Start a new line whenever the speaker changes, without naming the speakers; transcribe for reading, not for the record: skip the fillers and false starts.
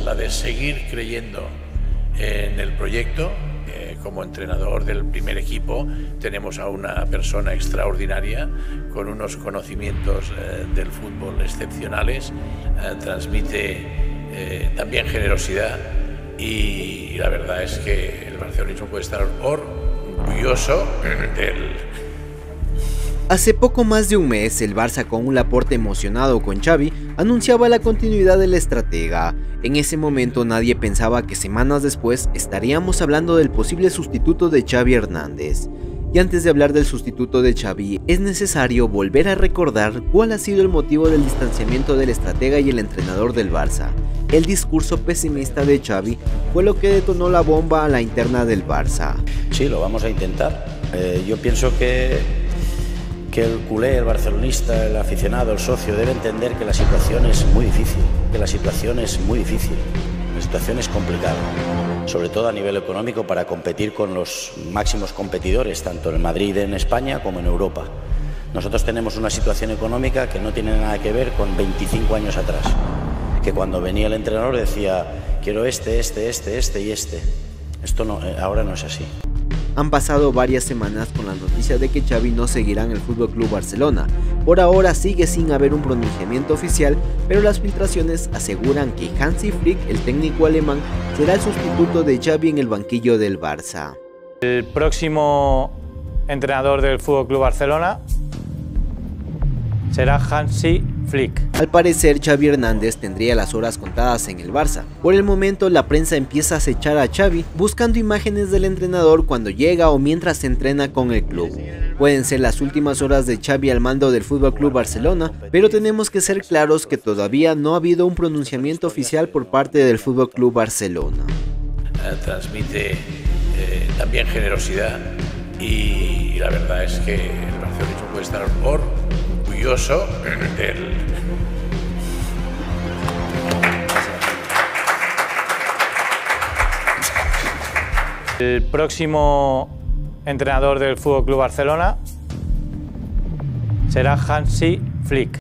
la de seguir creyendo en el proyecto. Como entrenador del primer equipo tenemos a una persona extraordinaria con unos conocimientos del fútbol excepcionales, transmite también generosidad y la verdad es que el barcelonismo puede estar orgulloso del...
Hace poco más de un mes, el Barça, con un Laporte emocionado con Xavi, anunciaba la continuidad del estratega. En ese momento nadie pensaba que semanas después estaríamos hablando del posible sustituto de Xavi Hernández. Y antes de hablar del sustituto de Xavi, es necesario volver a recordar cuál ha sido el motivo del distanciamiento del estratega y el entrenador del Barça. El discurso pesimista de Xavi fue lo que detonó la bomba a la interna del Barça.
Sí, lo vamos a intentar. Yo pienso que el culé, el barcelonista, el aficionado, el socio debe entender que la situación es muy difícil, la situación es complicada, sobre todo a nivel económico para competir con los máximos competidores, tanto en Madrid, en España, como en Europa. Nosotros tenemos una situación económica que no tiene nada que ver con 25 años atrás, que cuando venía el entrenador decía, quiero este y este. Esto no, ahora no es así.
Han pasado varias semanas con la noticia de que Xavi no seguirá en el FC Barcelona. Por ahora sigue sin haber un pronunciamiento oficial, pero las filtraciones aseguran que Hansi Flick, el técnico alemán, será el sustituto de Xavi en el banquillo del Barça.
El próximo entrenador del FC Barcelona será Hansi Flick.
Al parecer, Xavi Hernández tendría las horas contadas en el Barça. Por el momento, la prensa empieza a acechar a Xavi, buscando imágenes del entrenador cuando llega o mientras se entrena con el club. Pueden ser las últimas horas de Xavi al mando del FC Barcelona, pero tenemos que ser claros que todavía no ha habido un pronunciamiento oficial por parte del FC Barcelona.
Transmite también generosidad y la verdad es que el barcelonismo puede estar orgulloso del...
El próximo entrenador del FC Barcelona será Hansi Flick.